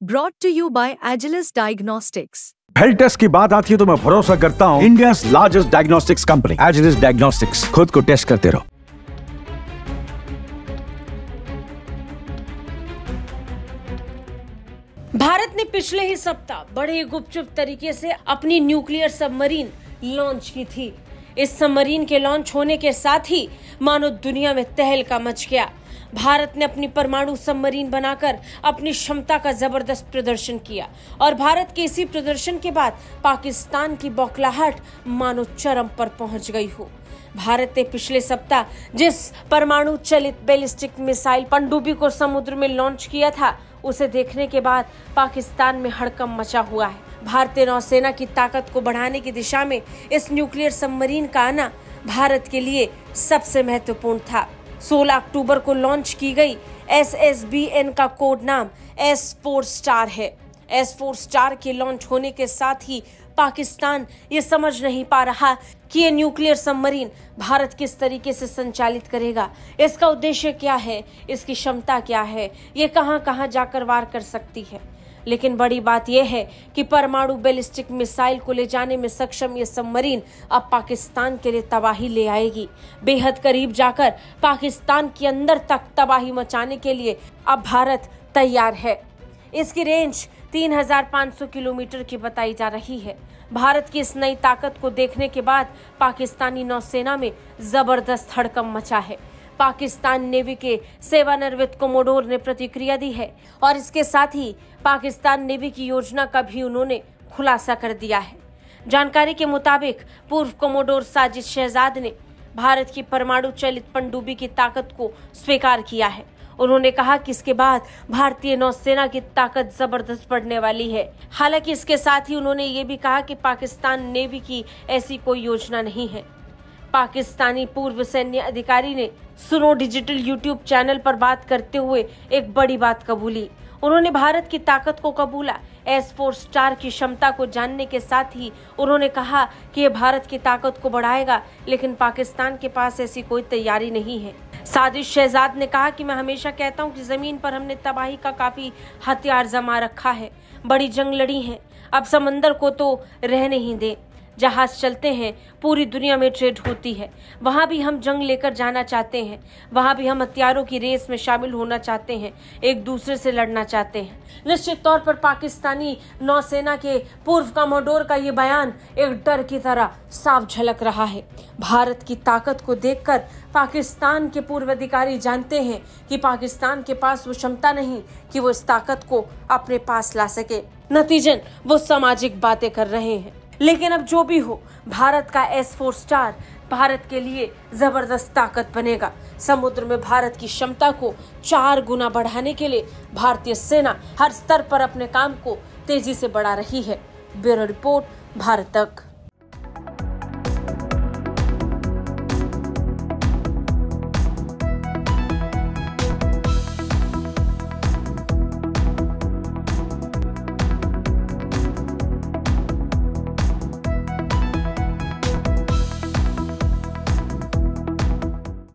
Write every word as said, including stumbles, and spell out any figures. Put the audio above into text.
Brought to you by Agilus Diagnostics. Health test की बात आती है तो मैं भरोसा करता हूँ India largest diagnostics company Agilus Diagnostics. खुद को टेस्ट करते रहो। भारत ने पिछले ही सप्ताह बड़े गुपचुप तरीके से अपनी न्यूक्लियर सबमरीन लॉन्च की थी। इस सबमरीन के लॉन्च होने के साथ ही मानो दुनिया में तहलका मच गया। भारत ने अपनी परमाणु सबमरीन बनाकर अपनी क्षमता का जबरदस्त प्रदर्शन किया और भारत के इसी प्रदर्शन के बाद पाकिस्तान की बौखलाहट मानो चरम पर पहुंच गई हो। भारत ने पिछले सप्ताह जिस परमाणु चलित बैलिस्टिक मिसाइल पनडुब्बी को समुद्र में लॉन्च किया था, उसे देखने के बाद पाकिस्तान में हड़कंप मचा हुआ है। भारतीय नौसेना की ताकत को बढ़ाने की दिशा में इस न्यूक्लियर सबमरीन का आना भारत के लिए सबसे महत्वपूर्ण था। सोलह अक्टूबर को लॉन्च की गई एस एस बी एन का कोड नाम एस फोर स्टार है। एस फोर स्टार के लॉन्च होने के साथ ही पाकिस्तान ये समझ नहीं पा रहा कि ये न्यूक्लियर सबमरीन भारत किस तरीके से संचालित करेगा, इसका उद्देश्य क्या है, इसकी क्षमता क्या है, ये कहां कहां जाकर वार कर सकती है। लेकिन बड़ी बात यह है कि परमाणु बैलिस्टिक मिसाइल को ले जाने में सक्षम ये सबमरीन अब पाकिस्तान के लिए तबाही ले आएगी। बेहद करीब जाकर पाकिस्तान के अंदर तक तबाही मचाने के लिए अब भारत तैयार है। इसकी रेंज तीन हज़ार पाँच सौ किलोमीटर की बताई जा रही है। भारत की इस नई ताकत को देखने के बाद पाकिस्तानी नौसेना में जबरदस्त हड़कंप मचा है। पाकिस्तान नेवी के सेवानिवृत्त कोमोडोर ने प्रतिक्रिया दी है और इसके साथ ही पाकिस्तान नेवी की योजना का भी उन्होंने खुलासा कर दिया है। जानकारी के मुताबिक पूर्व कोमोडोर साजिद शहजाद ने भारत की परमाणु चलित पनडुब्बी की ताकत को स्वीकार किया है। उन्होंने कहा कि इसके बाद भारतीय नौसेना की ताकत जबरदस्त बढ़ने वाली है। हालांकि इसके साथ ही उन्होंने ये भी कहा कि पाकिस्तान नेवी की ऐसी कोई योजना नहीं है। पाकिस्तानी पूर्व सैन्य अधिकारी ने सुनो डिजिटल यूट्यूब चैनल पर बात करते हुए एक बड़ी बात कबूली। उन्होंने भारत की ताकत को कबूला। एस फोर स्टार की क्षमता को जानने के साथ ही उन्होंने कहा कि यह भारत की ताकत को बढ़ाएगा, लेकिन पाकिस्तान के पास ऐसी कोई तैयारी नहीं है। साजिद शहजाद ने कहा कि मैं हमेशा कहता हूं कि जमीन पर हमने तबाही का काफी हथियार जमा रखा है, बड़ी जंग लड़ी है, अब समंदर को तो रहने ही दें। जहाज चलते हैं, पूरी दुनिया में ट्रेड होती है, वहां भी हम जंग लेकर जाना चाहते हैं, वहां भी हम हथियारों की रेस में शामिल होना चाहते हैं, एक दूसरे से लड़ना चाहते हैं। निश्चित तौर पर पाकिस्तानी नौसेना के पूर्व कमांडोर का ये बयान एक डर की तरह साफ झलक रहा है। भारत की ताकत को देखकर पाकिस्तान के पूर्व अधिकारी जानते हैं कि पाकिस्तान के पास वो क्षमता नहीं कि वो इस ताकत को अपने पास ला सके। नतीजन वो सामाजिक बातें कर रहे हैं। लेकिन अब जो भी हो, भारत का एस फोर स्टार भारत के लिए जबरदस्त ताकत बनेगा। समुद्र में भारत की क्षमता को चार गुना बढ़ाने के लिए भारतीय सेना हर स्तर पर अपने काम को तेजी से बढ़ा रही है। ब्यूरो रिपोर्ट, भारत तक।